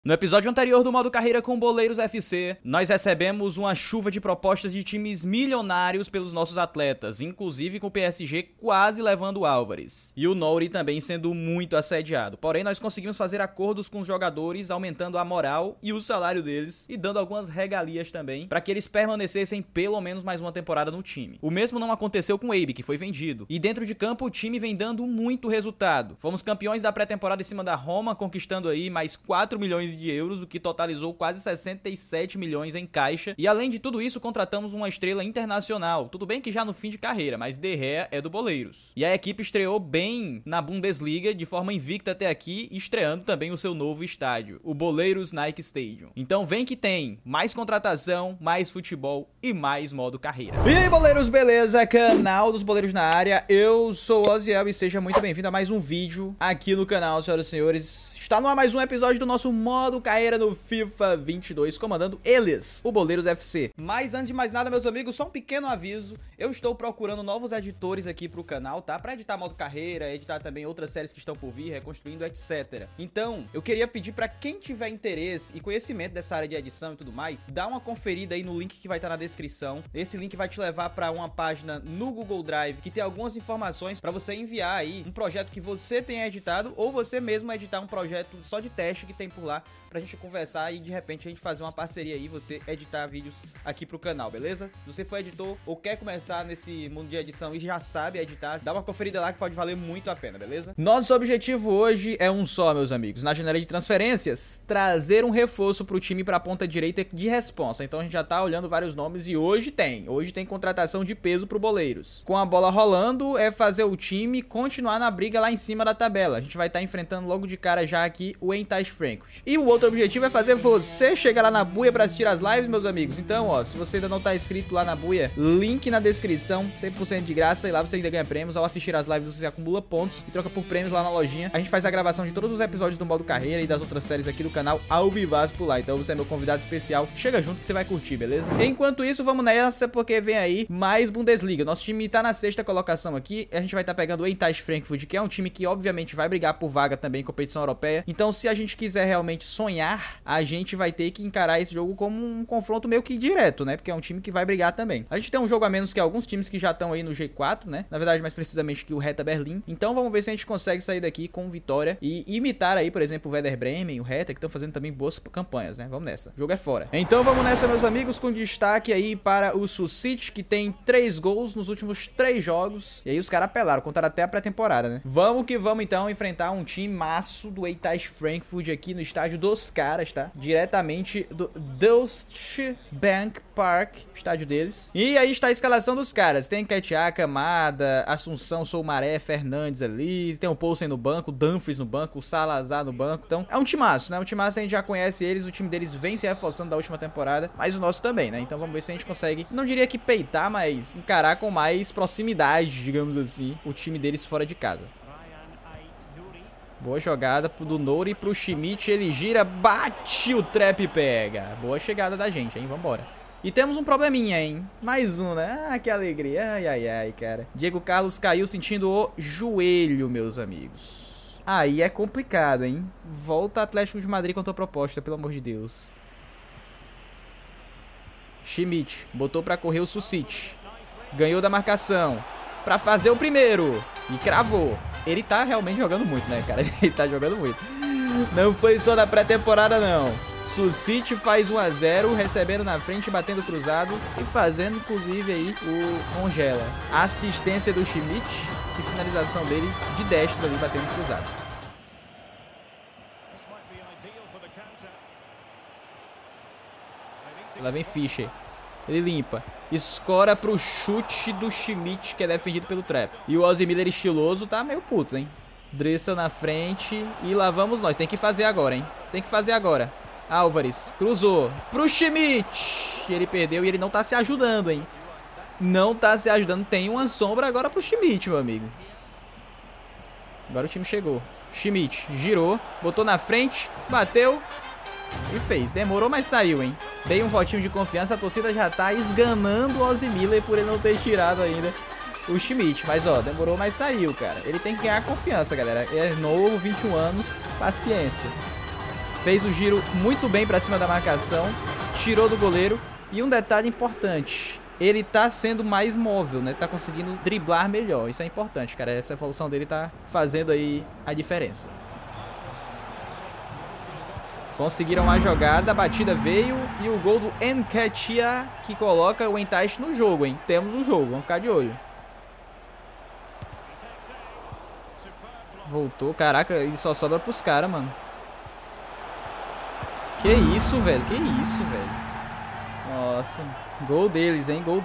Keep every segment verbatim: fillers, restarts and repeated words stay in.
No episódio anterior do modo carreira com Boleiros F C, nós recebemos uma chuva de propostas de times milionários pelos nossos atletas, inclusive com o P S G quase levando o Álvares, e o Nouri também sendo muito assediado. Porém, nós conseguimos fazer acordos com os jogadores, aumentando a moral e o salário deles, e dando algumas regalias também, para que eles permanecessem pelo menos mais uma temporada no time. O mesmo não aconteceu com o Eibe, que foi vendido, e dentro de campo o time vem dando muito resultado. Fomos campeões da pré-temporada em cima da Roma, conquistando aí mais quatro milhões de euros, o que totalizou quase sessenta e sete milhões em caixa, e além de tudo isso contratamos uma estrela internacional, tudo bem que já no fim de carreira, mas De Gea é do Boleiros, e a equipe estreou bem na Bundesliga de forma invicta até aqui, estreando também o seu novo estádio, o Boleiros Nike Stadium. Então vem que tem mais contratação, mais futebol e mais modo carreira. E aí, boleiros, beleza? Canal dos Boleiros na área, eu sou o Oziel e seja muito bem-vindo a mais um vídeo aqui no canal, senhoras e senhores. Está no ar mais um episódio do nosso modo carreira no FIFA vinte e dois, comandando eles, o Boleiros F C. Mas antes de mais nada, meus amigos, só um pequeno aviso, eu estou procurando novos editores aqui pro canal, tá? Pra editar modo carreira, editar também outras séries que estão por vir, reconstruindo, etcétera. Então, eu queria pedir pra quem tiver interesse e conhecimento dessa área de edição e tudo mais, dá uma conferida aí no link que vai estar na descrição. Esse link vai te levar pra uma página no Google Drive que tem algumas informações pra você enviar aí um projeto que você tenha editado ou você mesmo editar um projeto só de teste que tem por lá, pra gente conversar e de repente a gente fazer uma parceria aí, você editar vídeos aqui pro canal, beleza? Se você for editor ou quer começar nesse mundo de edição e já sabe editar, dá uma conferida lá que pode valer muito a pena, beleza? Nosso objetivo hoje é um só, meus amigos, na janela de transferências, trazer um reforço pro time pra ponta direita de responsa. Então a gente já tá olhando vários nomes e hoje tem, hoje tem contratação de peso pro Boleiros. Com a bola rolando, é fazer o time continuar na briga lá em cima da tabela. A gente vai estar tá enfrentando logo de cara já aqui o Eintracht Frankfurt. E o outro objetivo é fazer você chegar lá na buia pra assistir as lives, meus amigos. Então, ó, se você ainda não tá inscrito lá na buia, link na descrição, cem por cento de graça, e lá você ainda ganha prêmios. Ao assistir as lives você acumula pontos e troca por prêmios lá na lojinha. A gente faz a gravação de todos os episódios do modo carreira e das outras séries aqui do canal ao vivaço por lá. Então você é meu convidado especial, chega junto que você vai curtir, beleza? Enquanto isso, vamos nessa, porque vem aí mais Bundesliga. Nosso time tá na sexta colocação aqui, a gente vai estar tá pegando o Eintracht Frankfurt, que é um time que obviamente vai brigar por vaga também em competição europeia. Então, se a gente quiser realmente sonhar, a gente vai ter que encarar esse jogo como um confronto meio que direto, né? Porque é um time que vai brigar também. A gente tem um jogo a menos que alguns times que já estão aí no G quatro, né? Na verdade, mais precisamente que o Hertha Berlim. Então, vamos ver se a gente consegue sair daqui com vitória e imitar aí, por exemplo, o Werder Bremen e o Hertha, que estão fazendo também boas campanhas, né? Vamos nessa. O jogo é fora. Então, vamos nessa, meus amigos, com destaque aí para o Susic, que tem três gols nos últimos três jogos. E aí os caras apelaram, contaram até a pré-temporada, né? Vamos que vamos, então, enfrentar um time maço do Eintracht Frankfurt aqui no estádio dos caras, tá? Diretamente do Deutsche Bank Park, estádio deles. E aí está a escalação dos caras. Tem Ketia, Camada, Assunção, Soumaré, Fernandes ali. Tem o Poulsen no banco, o Dumfries no banco, o Salazar no banco. Então é um timaço, né? Um timaço, a gente já conhece eles. O time deles vem se reforçando da última temporada, mas o nosso também, né? Então vamos ver se a gente consegue, não diria que peitar, mas encarar com mais proximidade, digamos assim, o time deles fora de casa. Boa jogada do Nouri pro Schmidt, ele gira, bate o trap e pega. Boa chegada da gente, hein? Vambora. E temos um probleminha, hein? Mais um, né? Ah, que alegria. Ai, ai, ai, cara. Diego Carlos caiu sentindo o joelho, meus amigos. Aí é complicado, hein? Volta Atlético de Madrid com a tua proposta, pelo amor de Deus. Schmidt botou pra correr o Susic. Ganhou da marcação. Pra fazer o primeiro. E cravou. Ele tá realmente jogando muito, né, cara? Ele tá jogando muito. Não foi só na pré-temporada, não. Susic faz um a zero, recebendo na frente, batendo cruzado e fazendo, inclusive, aí o congela. A assistência do Schmidt e finalização dele de destro ali, batendo cruzado. Lá vem Fischer. Ele limpa. Escora pro chute do Schmidt, que é defendido pelo Trap. E o Ozzy Miller estiloso tá meio puto, hein? Dressel na frente. E lá vamos nós. Tem que fazer agora, hein? Tem que fazer agora. Álvares. Cruzou. Pro Schmidt. Ele perdeu e ele não tá se ajudando, hein? Não tá se ajudando. Tem uma sombra agora pro Schmidt, meu amigo. Agora o time chegou. Schmidt girou. Botou na frente. Bateu. E fez, demorou, mas saiu, hein? Dei um votinho de confiança, a torcida já tá esganando o Ozzy Miller por ele não ter tirado ainda o Schmidt. Mas, ó, demorou, mas saiu, cara. Ele tem que ganhar confiança, galera. É novo, vinte e um anos, paciência. Fez o giro muito bem pra cima da marcação. Tirou do goleiro. E um detalhe importante. Ele tá sendo mais móvel, né? Tá conseguindo driblar melhor. Isso é importante, cara. Essa evolução dele tá fazendo aí a diferença. Conseguiram a jogada, a batida veio e o gol do Nketiah que coloca o Entaich no jogo, hein? Temos um jogo, vamos ficar de olho. Voltou, caraca, ele só sobra pros caras, mano. Que isso, velho, que isso, velho. Nossa, gol deles, hein, gol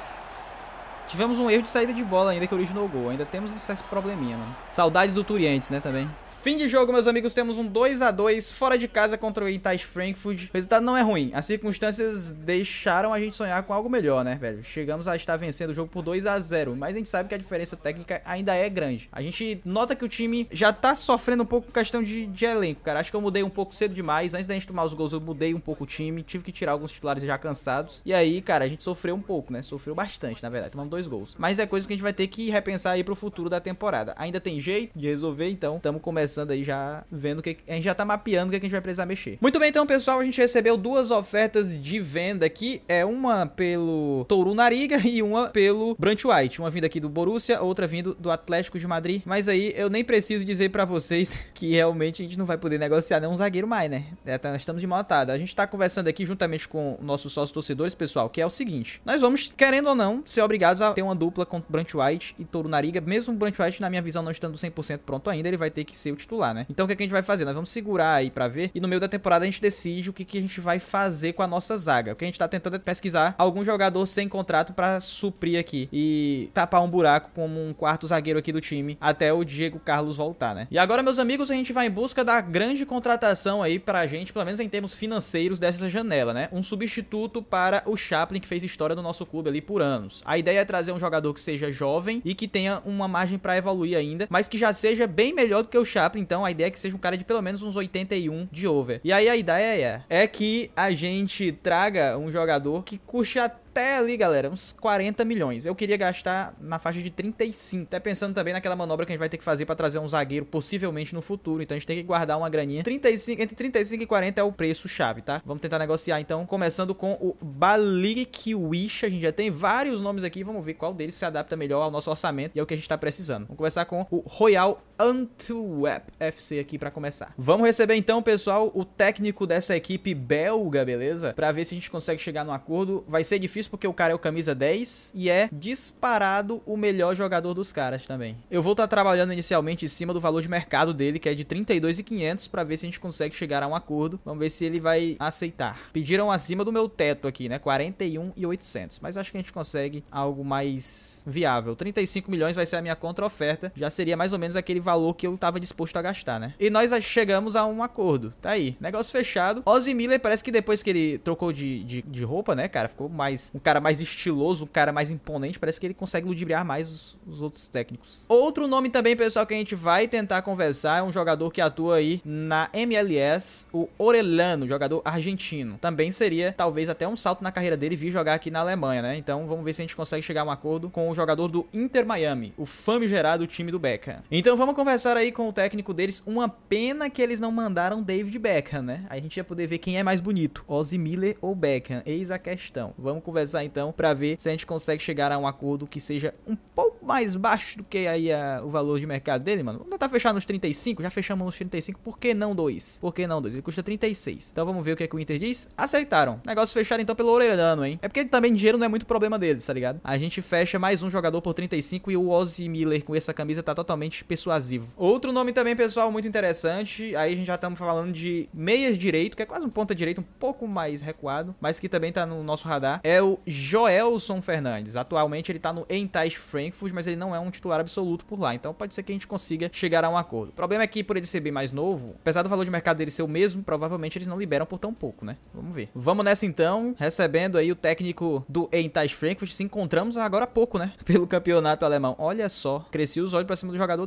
deles. Tivemos um erro de saída de bola ainda que originou o gol. Ainda temos esse probleminha, mano. Saudades do Turientes, né, também. Fim de jogo, meus amigos, temos um dois a dois fora de casa contra o Eintracht Frankfurt. O resultado não é ruim. As circunstâncias deixaram a gente sonhar com algo melhor, né, velho? Chegamos a estar vencendo o jogo por dois a zero, mas a gente sabe que a diferença técnica ainda é grande. A gente nota que o time já tá sofrendo um pouco com questão de, de elenco, cara. Acho que eu mudei um pouco cedo demais. Antes da gente tomar os gols, eu mudei um pouco o time. Tive que tirar alguns titulares já cansados. E aí, cara, a gente sofreu um pouco, né? Sofreu bastante, na verdade. Tomamos dois gols. Mas é coisa que a gente vai ter que repensar aí pro futuro da temporada. Ainda tem jeito de resolver, então estamos começando aí já vendo que a gente já tá mapeando o que a gente vai precisar mexer. Muito bem, então, pessoal, a gente recebeu duas ofertas de venda aqui. É uma pelo Toru Nariga e uma pelo Brandt White. Uma vinda aqui do Borussia, outra vindo do Atlético de Madrid. Mas aí eu nem preciso dizer pra vocês que realmente a gente não vai poder negociar nenhum zagueiro mais, né? É, nós estamos de mão atada. A gente tá conversando aqui juntamente com nossos sócios torcedores, pessoal, que é o seguinte: nós vamos, querendo ou não, ser obrigados a ter uma dupla com Brandt White e Toru Nariga. Mesmo o Brandt White, na minha visão, não estando cem por cento pronto ainda, ele vai ter que ser o titular, né? Então o que, é que a gente vai fazer? Nós vamos segurar aí pra ver e no meio da temporada a gente decide o que, que a gente vai fazer com a nossa zaga. O que a gente tá tentando é pesquisar algum jogador sem contrato pra suprir aqui e tapar um buraco como um quarto zagueiro aqui do time até o Diego Carlos voltar, né? E agora, meus amigos, a gente vai em busca da grande contratação aí pra gente, pelo menos em termos financeiros dessa janela, né? Um substituto para o Chaplin, que fez história no nosso clube ali por anos. A ideia é trazer um jogador que seja jovem e que tenha uma margem pra evoluir ainda, mas que já seja bem melhor do que o Chaplin. Então a ideia é que seja um cara de pelo menos uns oitenta e um de over. E aí a ideia é, é que a gente traga um jogador que custe até até ali, galera, uns quarenta milhões. Eu queria gastar na faixa de trinta e cinco. Até pensando também naquela manobra que a gente vai ter que fazer pra trazer um zagueiro possivelmente no futuro. Então a gente tem que guardar uma graninha. trinta e cinco, entre trinta e cinco e quarenta é o preço chave, tá? Vamos tentar negociar então, começando com o Balikwisha. A gente já tem vários nomes aqui. Vamos ver qual deles se adapta melhor ao nosso orçamento e é o que a gente tá precisando. Vamos começar com o Royal Antwerp F C aqui pra começar. Vamos receber então, pessoal, o técnico dessa equipe belga, beleza? Pra ver se a gente consegue chegar num acordo. Vai ser difícil porque o cara é o camisa dez e é disparado o melhor jogador dos caras também. Eu vou estar trabalhando inicialmente em cima do valor de mercado dele, que é de trinta e dois mil e quinhentos, pra ver se a gente consegue chegar a um acordo. Vamos ver se ele vai aceitar. Pediram acima do meu teto aqui, né? quarenta e um mil e oitocentos. Mas acho que a gente consegue algo mais viável. trinta e cinco milhões vai ser a minha contra-oferta. Já seria mais ou menos aquele valor que eu tava disposto a gastar, né? E nós chegamos a um acordo. Tá aí. Negócio fechado. Ozzy Miller parece que depois que ele trocou de, de, de roupa, né, cara? Ficou mais... um cara mais estiloso, um cara mais imponente. Parece que ele consegue ludibriar mais os, os outros técnicos. Outro nome também, pessoal, que a gente vai tentar conversar é um jogador que atua aí na M L S, o Orellano, jogador argentino. Também seria, talvez, até um salto na carreira dele vir jogar aqui na Alemanha, né? Então, vamos ver se a gente consegue chegar a um acordo com o jogador do Inter Miami, o famigerado time do Beckham. Então, vamos conversar aí com o técnico deles. Uma pena que eles não mandaram David Beckham, né? Aí a gente ia poder ver quem é mais bonito, Ozzy Miller ou Beckham. Eis a questão. Vamos conversar então para ver se a gente consegue chegar a um acordo que seja um pouco mais baixo do que aí a, o valor de mercado dele, mano. Vamos tentar fechar nos trinta e cinco, já fechamos nos trinta e cinco, por que não dois? Por que não dois? Ele custa trinta e seis. Então vamos ver o que é que o Inter diz. Aceitaram. Negócio fechado então pelo Orellano, hein? É porque também dinheiro não é muito problema deles, tá ligado? A gente fecha mais um jogador por trinta e cinco e o Ozzy Miller com essa camisa tá totalmente persuasivo. Outro nome também, pessoal, muito interessante. Aí a gente já estamos falando de meias direito, que é quase um ponta direito um pouco mais recuado, mas que também tá no nosso radar. É o Joelson Fernandes. Atualmente ele tá no Eintracht Frankfurt, mas ele não é um titular absoluto por lá. Então pode ser que a gente consiga chegar a um acordo. O problema é que por ele ser bem mais novo, apesar do valor de mercado dele ser o mesmo, provavelmente eles não liberam por tão pouco, né? Vamos ver. Vamos nessa então, recebendo aí o técnico do Eintracht Frankfurt. Se encontramos agora há pouco, né? Pelo campeonato alemão. Olha só, cresci os olhos pra cima do jogador deles, né, mano?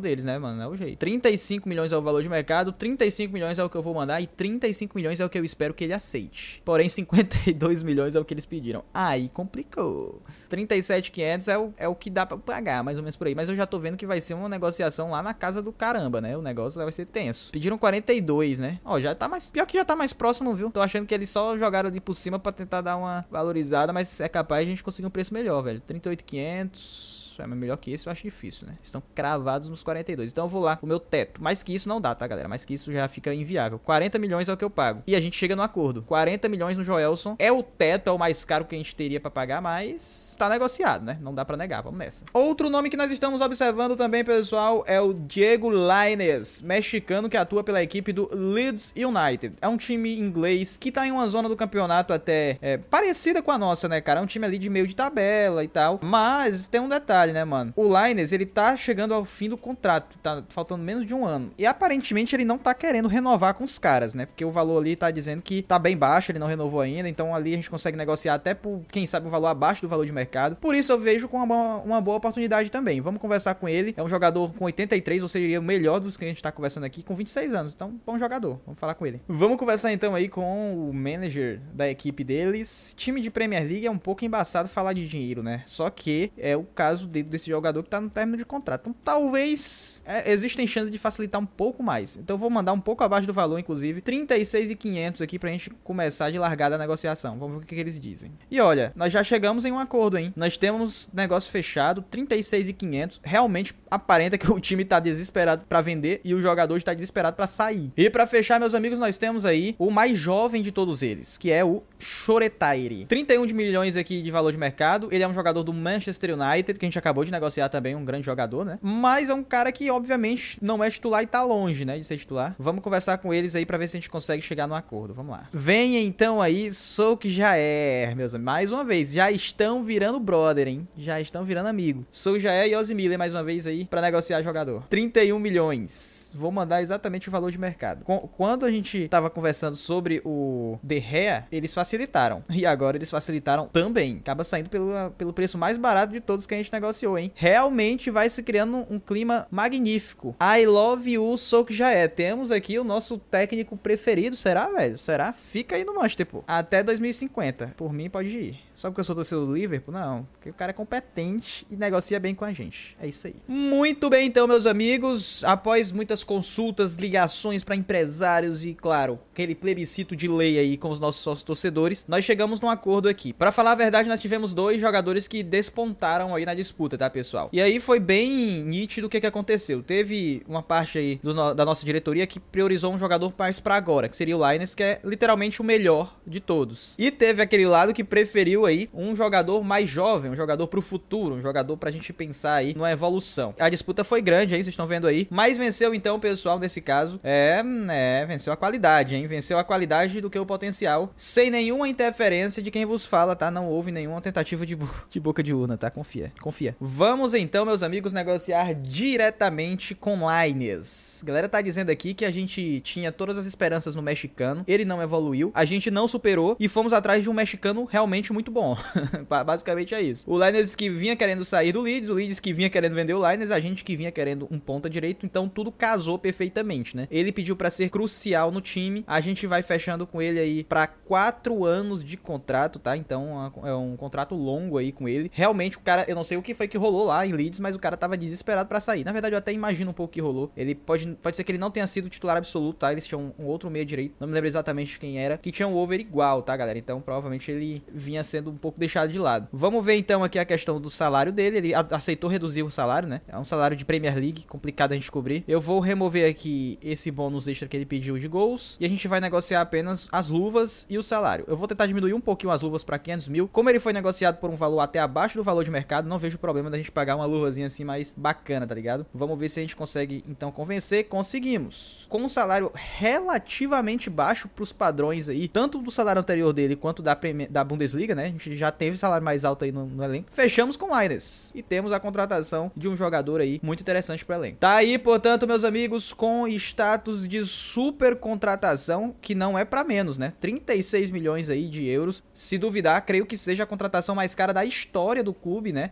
mano, é o jeito. trinta e cinco milhões é o valor de mercado, trinta e cinco milhões é o que eu vou mandar e trinta e cinco milhões é o que eu espero que ele aceite. Porém, cinquenta e dois milhões é o que eles pediram. Aí complicou. trinta e sete mil e quinhentos é o, é o que dá pra pagar, mais ou menos por aí. Mas eu já tô vendo que vai ser uma negociação lá na casa do caramba, né? O negócio vai ser tenso. Pediram quarenta e dois, né? Ó, já tá mais... Pior que já tá mais próximo, viu? Tô achando que eles só jogaram ali por cima pra tentar dar uma valorizada, mas é capaz de a gente conseguir um preço melhor, velho. trinta e oito mil e quinhentos... É melhor que isso, eu acho difícil, né? Estão cravados nos quarenta e dois. Então eu vou lá, o meu teto. Mais que isso não dá, tá, galera? Mais que isso já fica inviável. quarenta milhões é o que eu pago. E a gente chega no acordo. quarenta milhões no Joelson. É o teto, é o mais caro que a gente teria pra pagar, mas tá negociado, né? Não dá pra negar, vamos nessa. Outro nome que nós estamos observando também, pessoal, é o Diego Lainez, mexicano que atua pela equipe do Leeds United. É um time inglês que tá em uma zona do campeonato até é, parecida com a nossa, né, cara? É um time ali de meio de tabela e tal. Mas tem um detalhe, né, mano? O Lainez, ele tá chegando ao fim do contrato, tá faltando menos de um ano. E aparentemente ele não tá querendo renovar com os caras, né? Porque o valor ali tá dizendo que tá bem baixo, ele não renovou ainda, então ali a gente consegue negociar até por, quem sabe, um valor abaixo do valor de mercado. Por isso eu vejo com uma boa, uma boa oportunidade também. Vamos conversar com ele. É um jogador com oitenta e três, ou seja, o melhor dos que a gente tá conversando aqui, com vinte e seis anos. Então, bom jogador. Vamos falar com ele. Vamos conversar então aí com o manager da equipe deles. Time de Premier League é um pouco embaçado falar de dinheiro, né? Só que é o caso de, desse jogador que tá no término de contrato. Então, talvez é, existem chances de facilitar um pouco mais. Então, eu vou mandar um pouco abaixo do valor, inclusive, trinta e seis mil e quinhentos aqui pra gente começar de largada a negociação. Vamos ver o que, que eles dizem. E olha, nós já chegamos em um acordo, hein? Nós temos negócio fechado, trinta e seis mil e quinhentos. Realmente aparenta que o time tá desesperado pra vender e o jogador está desesperado pra sair. E pra fechar, meus amigos, nós temos aí o mais jovem de todos eles, que é o Shoretaire. trinta e um milhões aqui de valor de mercado. Ele é um jogador do Manchester United, que a gente acabou de negociar também, um grande jogador, né? Mas é um cara que, obviamente, não é titular e tá longe, né, de ser titular. Vamos conversar com eles aí pra ver se a gente consegue chegar no acordo. Vamos lá. Venha então aí, Solskjaer, meus amigos. Mais uma vez, já estão virando brother, hein? Já estão virando amigo. Solskjaer e Ozzy Miller, mais uma vez aí, pra negociar jogador. trinta e um milhões. Vou mandar exatamente o valor de mercado. Quando a gente tava conversando sobre o De Gea, eles facilitaram. E agora eles facilitaram também. Acaba saindo pelo, pelo preço mais barato de todos que a gente negociou, hein? Realmente vai se criando um clima magnífico. I love you, Solskjaer. Temos aqui o nosso técnico preferido. Será, velho? Será? Fica aí no Manchester, pô. Até dois mil e cinquenta. Por mim, pode ir. Só porque eu sou torcedor do Liverpool? Não. Porque o cara é competente e negocia bem com a gente. É isso aí. Muito bem, então, meus amigos. Após muitas consultas, ligações para empresários e, claro, aquele plebiscito de lei aí com os nossos sócios torcedores, nós chegamos num acordo aqui. Para falar a verdade, nós tivemos dois jogadores que despontaram aí na disputa, tá, pessoal? E aí foi bem nítido o que que aconteceu. Teve uma parte aí do, da nossa diretoria que priorizou um jogador mais pra agora, que seria o Lainez, que é literalmente o melhor de todos. E teve aquele lado que preferiu aí um jogador mais jovem, um jogador pro futuro, um jogador pra gente pensar aí numa evolução. A disputa foi grande, hein? Vocês estão vendo aí. Mas venceu então o pessoal nesse caso. É, é, venceu a qualidade, hein? Venceu a qualidade do que o potencial, sem nenhuma interferência de quem vos fala, tá? Não houve nenhuma tentativa de, bo de boca de urna, tá? Confia, confia. Vamos então, meus amigos, negociar diretamente com Lainez. A galera tá dizendo aqui que a gente tinha todas as esperanças no mexicano, ele não evoluiu, a gente não superou e fomos atrás de um mexicano realmente muito bom. Basicamente é isso. O Lainez que vinha querendo sair do Leeds, o Leeds que vinha querendo vender o Lainez, a gente que vinha querendo um ponta direito, então tudo casou perfeitamente, né? Ele pediu pra ser crucial no time, a gente vai fechando com ele aí pra quatro anos de contrato, tá? Então é um contrato longo aí com ele. Realmente o cara, eu não sei o que foi que rolou lá em Leeds, mas o cara tava desesperado pra sair. Na verdade eu até imagino um pouco o que rolou. Ele pode, pode ser que ele não tenha sido titular absoluto, tá? Eles tinham um, um outro meia direito, não me lembro exatamente quem era, que tinha um over igual, tá, galera? Então provavelmente ele vinha sendo um pouco deixado de lado. Vamos ver então aqui a questão do salário dele. Ele aceitou reduzir o salário, né? É um salário de Premier League, complicado a gente cobrir. Eu vou remover aqui esse bônus extra que ele pediu de gols e a gente vai negociar apenas as luvas e o salário. Eu vou tentar diminuir um pouquinho as luvas pra quinhentos mil. Como ele foi negociado por um valor até abaixo do valor de mercado, não vejo problema da gente pagar uma luvazinha assim mais bacana, tá ligado? Vamos ver se a gente consegue então convencer. Conseguimos. Com um salário relativamente baixo pros padrões aí, tanto do salário anterior dele quanto da, da Bundesliga, né? A gente já teve salário mais alto aí no, no elenco. Fechamos com o Lainez e temos a contratação de um jogador aí muito interessante pro elenco. Tá aí, portanto, meus amigos, com status de super contratação, que não é pra menos, né? trinta e seis milhões aí de euros. Se duvidar, creio que seja a contratação mais cara da história do clube, né? Pelo menos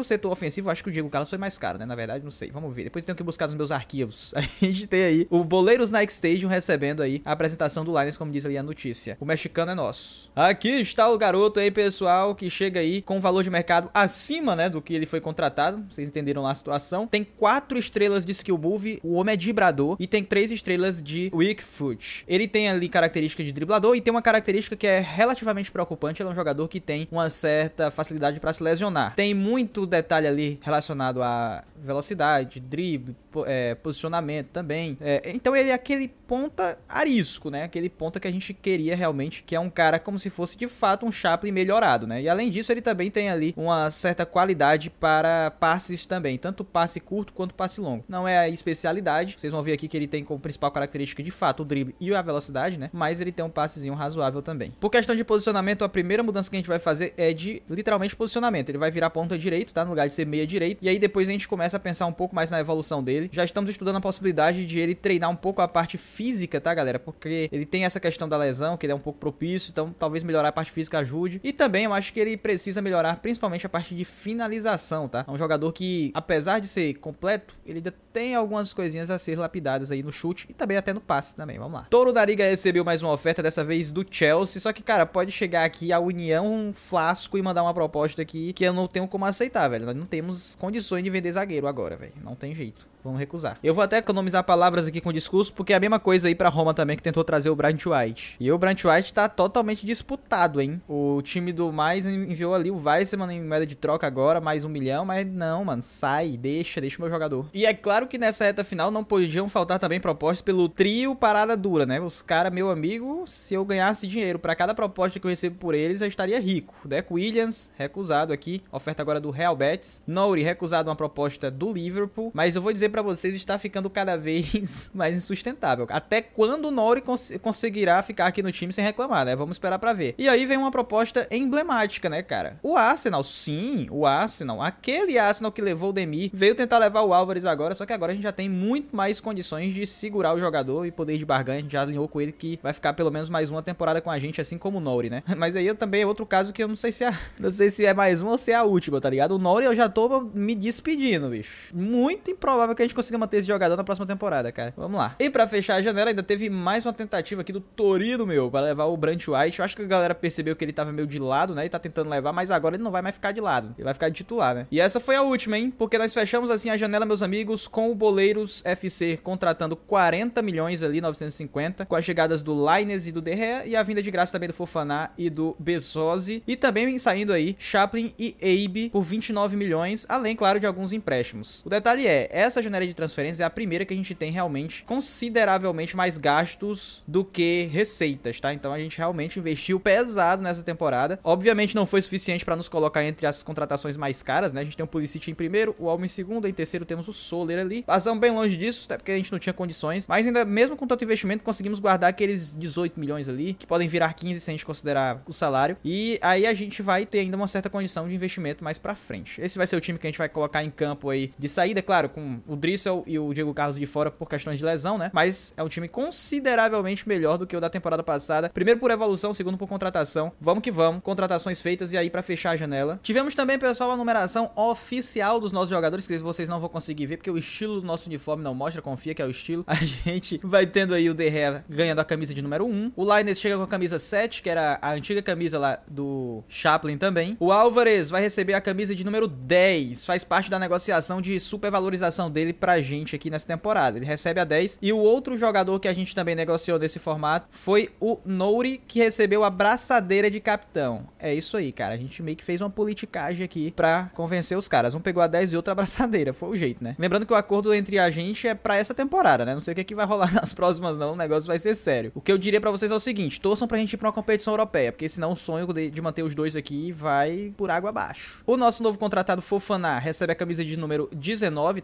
pro setor ofensivo, acho que o Diego Carlos foi mais caro, né? Na verdade, não sei. Vamos ver. Depois eu tenho que buscar nos meus arquivos. A gente tem aí o Boleiros Nike Stadium recebendo aí a apresentação do Liners, como diz ali a notícia. O mexicano é nosso. Aqui está o garoto aí, pessoal, que chega aí com um valor de mercado acima, né, do que ele foi contratado. Vocês entenderam lá a situação. Tem quatro estrelas de skill move, o homem é driblador, e tem três estrelas de weak foot. Ele tem ali característica de driblador e tem uma característica que é relativamente preocupante. Ele é um jogador que tem uma certa facilidade para se lesionar. Tem muito detalhe ali relacionado a velocidade, drible, é, posicionamento também. É, então ele é aquele ponta arisco, né? Aquele ponta que a gente queria realmente, que é um cara como se fosse de fato um Chaplin melhorado, né? E além disso, ele também tem ali uma certa qualidade para passes também, tanto passe curto quanto passe longo. Não é a especialidade, vocês vão ver aqui que ele tem como principal característica de fato o drible e a velocidade, né? Mas ele tem um passezinho razoável também. Por questão de posicionamento, a primeira mudança que a gente vai fazer é de literalmente posicionamento. Ele vai virar ponta direito, tá? No lugar de ser meia direito. E aí depois a gente começa a pensar um pouco mais na evolução dele. Já estamos estudando a possibilidade de ele treinar um pouco a parte física, tá, galera? Porque ele tem essa questão da lesão, que ele é um pouco propício, então talvez melhorar a parte física ajude. E também eu acho que ele precisa melhorar principalmente a parte de finalização, tá? É um jogador que, apesar de ser completo, ele ainda tem algumas coisinhas a ser lapidadas aí no chute e também até no passe também, vamos lá. Touro da Liga recebeu mais uma oferta, dessa vez do Chelsea, só que, cara, pode chegar aqui a União Flasco e mandar uma proposta aqui que eu não tenho como aceitar, velho. Nós não temos condições de vender zagueiro agora, velho. Não tem jeito. Vamos recusar. Eu vou até economizar palavras aqui com o discurso, porque é a mesma coisa aí pra Roma também, que tentou trazer o Brandt White. E o Brandt White tá totalmente disputado, hein? O time do Mais enviou ali o Weissman em moeda de troca agora, mais um milhão, mas não, mano, sai, deixa, deixa o meu jogador. E é claro que nessa reta final não podiam faltar também propostas pelo trio parada dura, né? Os caras, meu amigo, se eu ganhasse dinheiro pra cada proposta que eu recebo por eles, eu estaria rico. Deco Williams, recusado aqui, oferta agora do Real Betis. Nouri, recusado uma proposta do Liverpool, mas eu vou dizer pra vocês, está ficando cada vez mais insustentável. Até quando o Nouri cons conseguirá ficar aqui no time sem reclamar, né? Vamos esperar pra ver. E aí vem uma proposta emblemática, né, cara? O Arsenal, sim, o Arsenal, aquele Arsenal que levou o Demir, veio tentar levar o Álvares agora, só que agora a gente já tem muito mais condições de segurar o jogador e poder de barganha. A gente já alinhou com ele que vai ficar pelo menos mais uma temporada com a gente, assim como o Nouri, né? Mas aí eu também é outro caso que eu não sei se é, não sei se é mais uma ou se é a última, tá ligado? O Nouri eu já tô me despedindo, bicho. Muito improvável que a gente consiga manter esse jogador na próxima temporada, cara. Vamos lá. E pra fechar a janela, ainda teve mais uma tentativa aqui do Torino, meu, pra levar o Brandt White. Eu acho que a galera percebeu que ele tava meio de lado, né? E tá tentando levar, mas agora ele não vai mais ficar de lado. Ele vai ficar de titular, né? E essa foi a última, hein? Porque nós fechamos assim a janela, meus amigos, com o Boleiros F C contratando quarenta milhões ali, novecentos e cinquenta, com as chegadas do Lainez e do De Gea, e a vinda de graça também do Fofana e do Bezosi. E também saindo aí Chaplin e Abe por vinte e nove milhões, além, claro, de alguns empréstimos. O detalhe é, essa janela de transferência é a primeira que a gente tem realmente consideravelmente mais gastos do que receitas, tá? Então a gente realmente investiu pesado nessa temporada. Obviamente não foi suficiente para nos colocar entre as contratações mais caras, né? A gente tem o Pulisic em primeiro, o Almo em segundo, em terceiro temos o Soler ali. Passamos bem longe disso, até porque a gente não tinha condições, mas ainda mesmo com tanto investimento conseguimos guardar aqueles dezoito milhões ali, que podem virar quinze se a gente considerar o salário. E aí a gente vai ter ainda uma certa condição de investimento mais pra frente. Esse vai ser o time que a gente vai colocar em campo aí de saída, claro, com o Drissel e o Diego Carlos de fora por questões de lesão, né? Mas é um time consideravelmente melhor do que o da temporada passada. Primeiro por evolução, segundo por contratação. Vamos que vamos. Contratações feitas e aí pra fechar a janela. Tivemos também, pessoal, a numeração oficial dos nossos jogadores, que vocês não vão conseguir ver, porque o estilo do nosso uniforme não mostra, confia que é o estilo. A gente vai tendo aí o De Gea ganhando a camisa de número um. O Lainez chega com a camisa sete, que era a antiga camisa lá do Chaplin também. O Álvares vai receber a camisa de número dez. Faz parte da negociação de supervalorização dele pra gente aqui nessa temporada. Ele recebe a dez. E o outro jogador que a gente também negociou nesse formato foi o Nouri, que recebeu a braçadeira de capitão. É isso aí, cara. A gente meio que fez uma politicagem aqui pra convencer os caras. Um pegou a dez e outro a braçadeira. Foi o jeito, né? Lembrando que o acordo entre a gente é pra essa temporada, né? Não sei o que, é que vai rolar nas próximas, não. O negócio vai ser sério. O que eu diria pra vocês é o seguinte: torçam pra gente ir pra uma competição europeia, porque senão o sonho de, de manter os dois aqui vai por água abaixo. O nosso novo contratado Fofana recebe a camisa de número dezenove, tá, galera?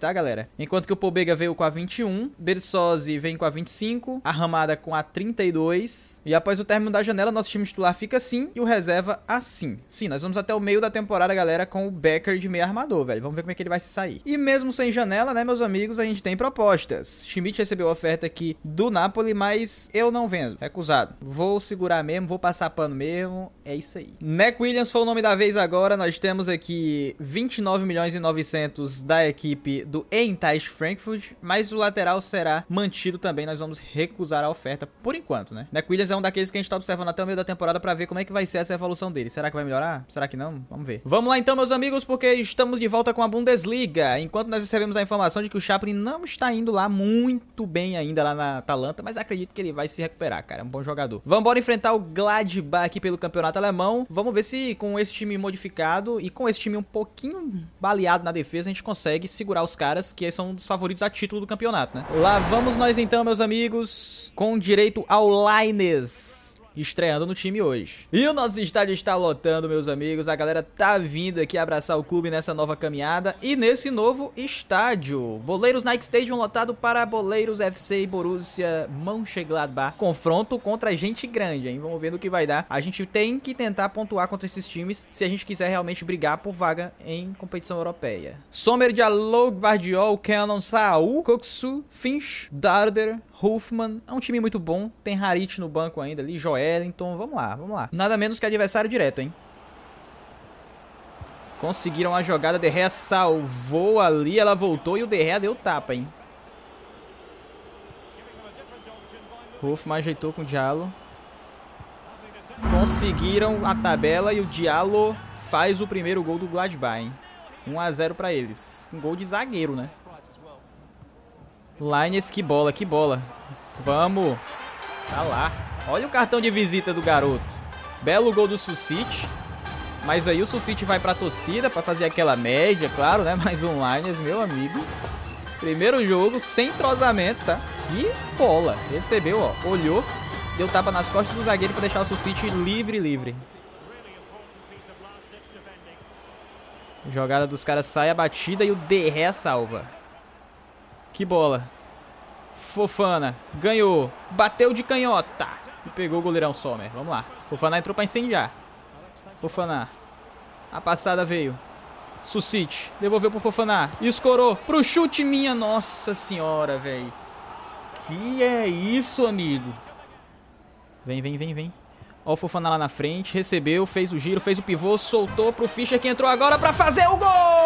Enquanto que o Pobega veio com a vinte e um, Bersozzi vem com a vinte e cinco, a Ramada com a trinta e dois. E após o término da janela, nosso time titular fica assim e o reserva assim. Sim, nós vamos até o meio da temporada, galera, com o Becker de meio armador, velho. Vamos ver como é que ele vai se sair. E mesmo sem janela, né, meus amigos, a gente tem propostas. Schmidt recebeu oferta aqui do Napoli, mas eu não vendo. Recusado. Vou segurar mesmo, vou passar pano mesmo. É isso aí. Mac Williams foi o nome da vez agora. Nós temos aqui vinte e nove milhões e novecentos da equipe do Eintracht Frankfurt, mas o lateral será mantido também. Nós vamos recusar a oferta por enquanto, né? Mac Williams é um daqueles que a gente tá observando até o meio da temporada pra ver como é que vai ser essa evolução dele. Será que vai melhorar? Será que não? Vamos ver. Vamos lá então, meus amigos, porque estamos de volta com a Bundesliga. Enquanto nós recebemos a informação de que o Chaplin não está indo lá muito bem ainda lá na Atalanta, mas acredito que ele vai se recuperar, cara. É um bom jogador. Vamos embora enfrentar o Gladbach aqui pelo campeonato alemão. Vamos ver se com esse time modificado e com esse time um pouquinho baleado na defesa, a gente consegue segurar os caras, que são um dos favoritos a título do campeonato, né? Lá vamos nós então, meus amigos, com direito ao Lainez estreando no time hoje. E o nosso estádio está lotando, meus amigos. A galera tá vindo aqui abraçar o clube nessa nova caminhada e nesse novo estádio. Boleiros Nike Stadium lotado para Boleiros F C e Borussia Mönchengladbach. Confronto contra gente grande, hein? Vamos ver no que vai dar. A gente tem que tentar pontuar contra esses times se a gente quiser realmente brigar por vaga em competição europeia. Sommer, Diallo, Gvardiol, Cannon, Saul, Koksu, Finch, Darder, Hofmann. É um time muito bom. Tem Harit no banco ainda ali, Joelinton. Vamos lá, vamos lá. Nada menos que adversário direto, hein? Conseguiram a jogada. De Gea salvou ali. Ela voltou e o De Gea deu tapa, hein? Hofmann ajeitou com o Diallo. Conseguiram a tabela e o Diallo faz o primeiro gol do Gladbach, hein? um a zero pra eles. Um gol de zagueiro, né? Lainez, que bola, que bola. Vamos. Tá lá. Olha o cartão de visita do garoto. Belo gol do Susic. Mas aí o Susic vai pra torcida pra fazer aquela média, claro, né? Mais um Lainez, meu amigo. Primeiro jogo, sem entrosamento, tá? Que bola. Recebeu, ó. Olhou. Deu tapa nas costas do zagueiro pra deixar o Susic livre, livre. Jogada dos caras sai a batida e o De Gea salva. Que bola. Fofana. Ganhou. Bateu de canhota. E pegou o goleirão Sommer. Vamos lá. Fofana entrou pra incendiar. Fofana. A passada veio. Susic. Devolveu pro Fofana. E escorou pro chute, minha nossa senhora, velho. Que é isso, amigo? Vem, vem, vem, vem. Ó o Fofana lá na frente. Recebeu. Fez o giro. Fez o pivô. Soltou pro Fischer que entrou agora pra fazer o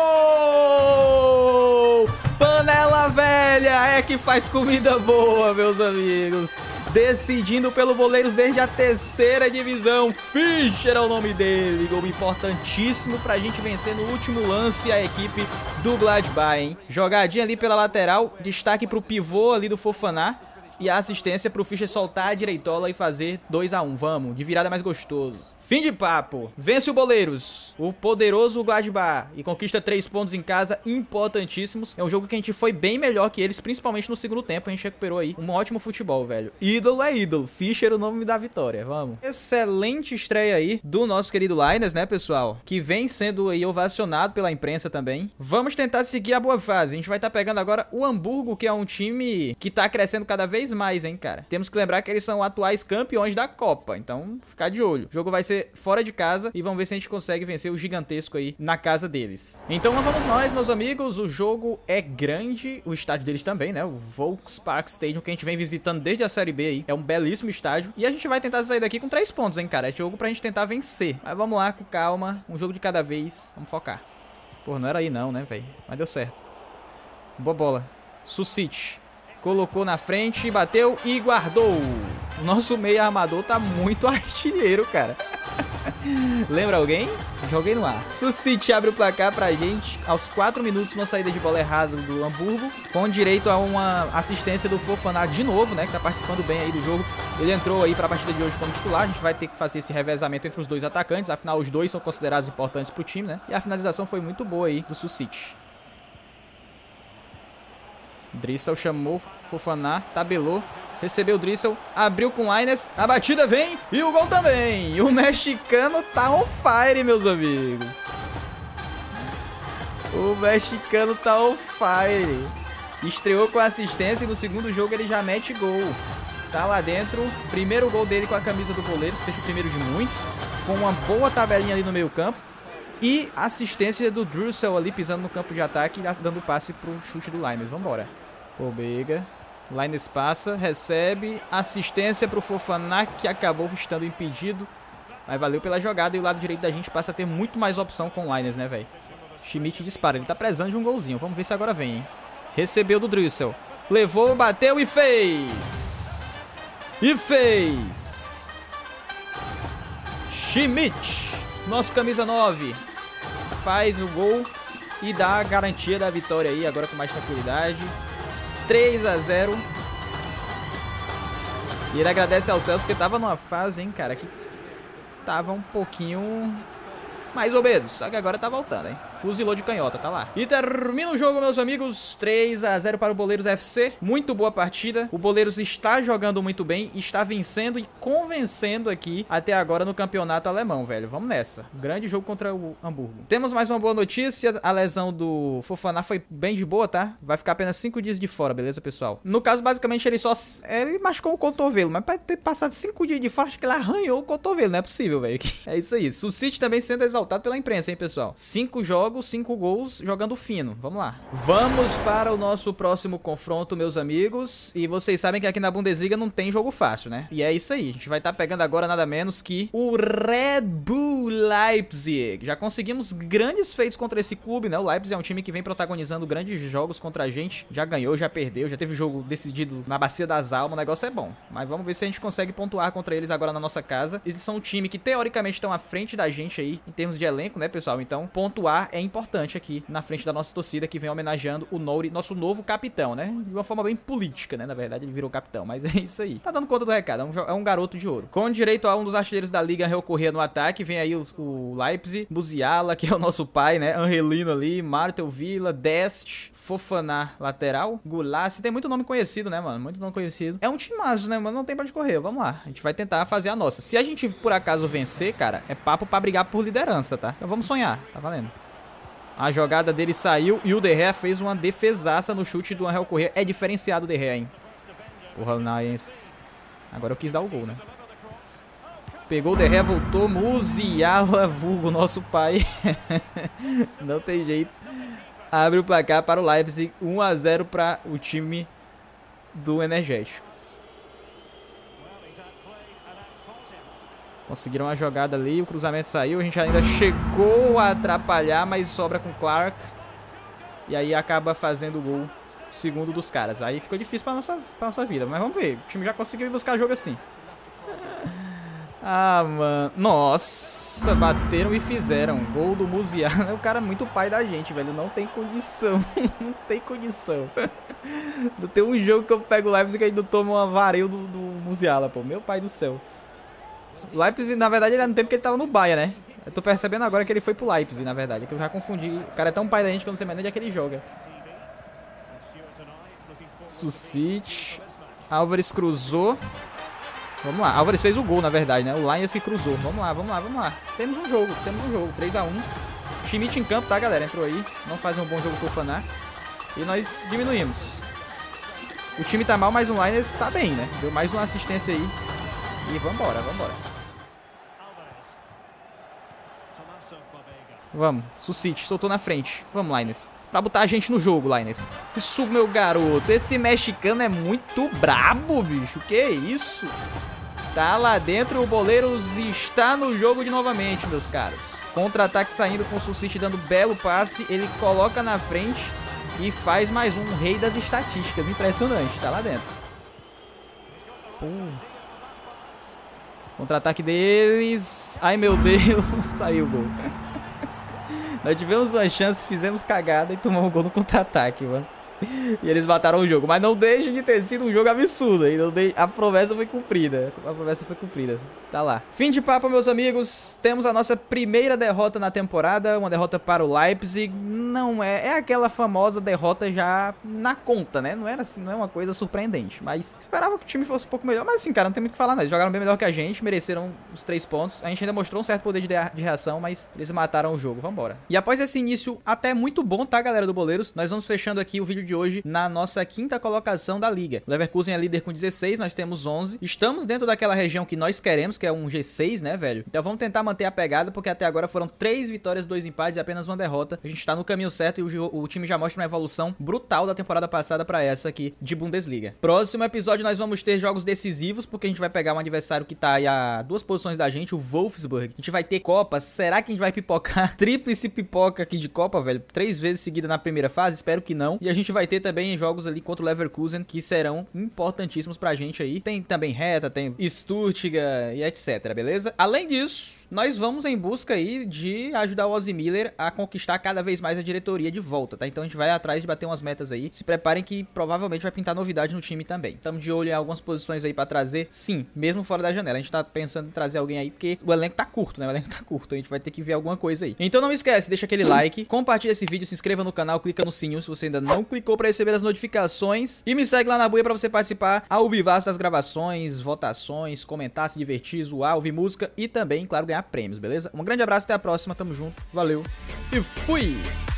gol! Panela velha é que faz comida boa, meus amigos. Decidindo pelo Boleiros desde a terceira divisão. Fischer é o nome dele. Gol importantíssimo pra gente vencer no último lance a equipe do Gladbach, hein? Jogadinha ali pela lateral. Destaque pro pivô ali do Fofana. E a assistência pro Fischer soltar a direitola e fazer dois a um. Vamos, de virada mais gostoso. Fim de papo. Vence o Boleiros, o poderoso Gladbach, e conquista três pontos em casa, importantíssimos. É um jogo que a gente foi bem melhor que eles, principalmente no segundo tempo. A gente recuperou aí um ótimo futebol, velho. Ídolo é ídolo. Fischer é o nome da vitória. Vamos. Excelente estreia aí do nosso querido Lainez, né, pessoal? Que vem sendo aí ovacionado pela imprensa também. Vamos tentar seguir a boa fase. A gente vai estar tá pegando agora o Hamburgo, que é um time que tá crescendo cada vez mais, hein, cara. Temos que lembrar que eles são atuais campeões da Copa, então ficar de olho. O jogo vai ser fora de casa e vamos ver se a gente consegue vencer o gigantesco aí na casa deles. Então lá vamos nós, meus amigos. O jogo é grande, o estádio deles também, né? O Volkspark Stadium, que a gente vem visitando desde a Série B aí. É um belíssimo estádio e a gente vai tentar sair daqui com três pontos, hein, cara. É jogo pra gente tentar vencer. Mas vamos lá, com calma. Um jogo de cada vez. Vamos focar. Pô, não era aí não, né, velho? Mas deu certo. Boa bola. Susic. Colocou na frente, bateu e guardou. O nosso meio armador tá muito artilheiro, cara. Lembra alguém? Joguei no ar. Susic abre o placar pra gente aos quatro minutos, uma saída de bola errada do Hamburgo, com direito a uma assistência do Fofana de novo, né, que tá participando bem aí do jogo. Ele entrou aí pra partida de hoje como titular. A gente vai ter que fazer esse revezamento entre os dois atacantes, afinal os dois são considerados importantes pro time, né? E a finalização foi muito boa aí do Susic. Drissel chamou Fofana, tabelou, recebeu o Drissel, abriu com Lainez, a batida vem e o gol também. O mexicano tá on fire, meus amigos. O mexicano tá on fire. Estreou com assistência e no segundo jogo ele já mete gol. Tá lá dentro. Primeiro gol dele com a camisa do goleiro, seja o primeiro de muitos. Com uma boa tabelinha ali no meio campo. E assistência do Drucel ali pisando no campo de ataque e dando passe pro chute do Lainez. Vambora. Pobega. Lainez passa, recebe. Assistência pro Fofana, que acabou estando impedido. Mas valeu pela jogada e o lado direito da gente passa a ter muito mais opção com o Lainez, né, velho? Schmidt dispara. Ele tá prezando de um golzinho. Vamos ver se agora vem, hein? Recebeu do Drucel. Levou, bateu e fez! E fez! Schmidt, nosso camisa nove, faz o gol e dá a garantia da vitória aí, agora com mais tranquilidade. três a zero. E ele agradece ao Celso porque tava numa fase, hein, cara, que tava um pouquinho mais ou menos, só que agora tá voltando, hein? Fuzilou de canhota, tá lá. E termina o jogo, meus amigos. três a zero para o Boleiros F C. Muito boa partida. O Boleiros está jogando muito bem, está vencendo e convencendo aqui até agora no campeonato alemão, velho. Vamos nessa. Grande jogo contra o Hamburgo. Temos mais uma boa notícia. A lesão do Fofana foi bem de boa, tá? Vai ficar apenas cinco dias de fora, beleza, pessoal? No caso, basicamente, ele só... Ele machucou o cotovelo, mas pra ter passado cinco dias de fora, acho que ele arranhou o cotovelo. Não é possível, velho. É isso aí. Sucite também sendo exaltado pela imprensa, hein, pessoal? Cinco jogos, cinco gols, jogando fino. Vamos lá. Vamos para o nosso próximo confronto, meus amigos. E vocês sabem que aqui na Bundesliga não tem jogo fácil, né? E é isso aí. A gente vai estar pegando agora nada menos que o Red Bull Leipzig. Já conseguimos grandes feitos contra esse clube, né? O Leipzig é um time que vem protagonizando grandes jogos contra a gente. Já ganhou, já perdeu, já teve jogo decidido na Bacia das Almas. O negócio é bom. Mas vamos ver se a gente consegue pontuar contra eles agora na nossa casa. Eles são um time que, teoricamente, estão à frente da gente aí, em termos de elenco, né, pessoal? Então, pontuar é importante aqui na frente da nossa torcida, que vem homenageando o Nouri, nosso novo capitão, né? De uma forma bem política, né? Na verdade, ele virou capitão, mas é isso aí. Tá dando conta do recado, é um, é um garoto de ouro. Com direito a um dos artilheiros da liga recorrer no ataque, vem aí o, o Leipzig, Musiala, que é o nosso pai, né? Angelino ali, Martel Villa, Dest, Fofana, lateral, Gulassi, tem muito nome conhecido, né, mano? Muito nome conhecido. É um timaço, né, mano? Não tem pra onde correr, vamos lá. A gente vai tentar fazer a nossa. Se a gente, por acaso, vencer, cara, é papo pra brigar por liderança, tá? Então vamos sonhar, tá valendo. A jogada dele saiu e o De Gea fez uma defesaça no chute do Angel Correa. É diferenciado o De Gea, hein? Porra, nice. Agora eu quis dar o gol, né? Pegou o De Gea, voltou. Musiala, vulgo, nosso pai. Não tem jeito. Abre o placar para o Leipzig. um a zero para o time do Energético. Conseguiram a jogada ali, o cruzamento saiu, a gente ainda chegou a atrapalhar, mas sobra com Clark. E aí acaba fazendo o gol, segundo dos caras. Aí ficou difícil pra nossa, pra nossa vida, mas vamos ver. O time já conseguiu ir buscar jogo assim. Ah, mano. Nossa, bateram e fizeram. Gol do Musiala. É o cara muito pai da gente, velho. Não tem condição. Não tem condição. Não tem um jogo que eu pego o Leipzig e ainda toma uma vareio do, do Musiala, pô. Meu pai do céu. O Leipzig, na verdade, ele era no tempo que ele tava no Bayern, né? Eu tô percebendo agora que ele foi pro Leipzig, na verdade. Que eu já confundi. O cara é tão pai da gente que eu não sei mais nem onde é que ele joga. Sucite. Álvares cruzou. Vamos lá. Álvares fez o gol, na verdade, né? O Lions que cruzou. Vamos lá, vamos lá, vamos lá. Temos um jogo, temos um jogo. três a um. Schmidt em campo, tá, galera? Entrou aí. Não faz um bom jogo pro Fofana. E nós diminuímos. O time tá mal, mas o Lions tá bem, né? Deu mais uma assistência aí. E vambora, vambora. Vamos, Sucite, soltou na frente. Vamos, Lainez. Pra botar a gente no jogo, Lainez. Isso, meu garoto. Esse mexicano é muito brabo, bicho. Que isso? Tá lá dentro, o Boleiros está no jogo de novamente, meus caros. Contra-ataque saindo com o Sucite dando belo passe. Ele coloca na frente e faz mais um rei das estatísticas. Impressionante, tá lá dentro. Pô. Contra-ataque deles. Ai, meu Deus. Saiu o gol. Nós tivemos uma chance, fizemos cagada e tomamos um gol no contra-ataque, mano. E eles mataram o jogo. Mas não deixa de ter sido um jogo absurdo. Hein? Não de... A promessa foi cumprida. A promessa foi cumprida. Tá lá. Fim de papo, meus amigos. Temos a nossa primeira derrota na temporada. Uma derrota para o Leipzig. Não é... É aquela famosa derrota já na conta, né? Não era assim, não é uma coisa surpreendente. Mas esperava que o time fosse um pouco melhor. Mas assim, cara, não tem muito o que falar, não. Eles jogaram bem melhor que a gente. Mereceram os três pontos. A gente ainda mostrou um certo poder de, de reação, mas eles mataram o jogo. Vambora. E após esse início até muito bom, tá, galera do Boleiros? Nós vamos fechando aqui o vídeo vídeo de hoje na nossa quinta colocação da liga. O Leverkusen é líder com dezesseis, nós temos onze. Estamos dentro daquela região que nós queremos, que é um G seis, né, velho? Então vamos tentar manter a pegada, porque até agora foram três vitórias, dois empates e apenas uma derrota. A gente tá no caminho certo e o, o time já mostra uma evolução brutal da temporada passada pra essa aqui de Bundesliga. Próximo episódio nós vamos ter jogos decisivos, porque a gente vai pegar um adversário que tá aí a duas posições da gente, o Wolfsburg. A gente vai ter Copa. Será que a gente vai pipocar tríplice pipoca aqui de Copa, velho? Três vezes seguida na primeira fase? Espero que não. E a gente vai ter também jogos ali contra o Leverkusen que serão importantíssimos pra gente aí. Tem também Hertha, tem Stuttgart e etc, beleza? Além disso, nós vamos em busca aí de ajudar o Ozzy Miller a conquistar cada vez mais a diretoria de volta, tá? Então a gente vai atrás de bater umas metas aí. Se preparem que provavelmente vai pintar novidade no time também. Estamos de olho em algumas posições aí pra trazer, sim, mesmo fora da janela. A gente tá pensando em trazer alguém aí, porque o elenco tá curto, né? O elenco tá curto, a gente vai ter que ver alguma coisa aí. Então não esquece, deixa aquele like, compartilha esse vídeo, se inscreva no canal, clica no sininho se você ainda não clicou pra receber as notificações e me segue lá na buia pra você participar ao vivaço das gravações, votações, comentar, se divertir, zoar, ouvir música e também, claro, ganhar prêmios, beleza? Um grande abraço, até a próxima, tamo junto, valeu e fui!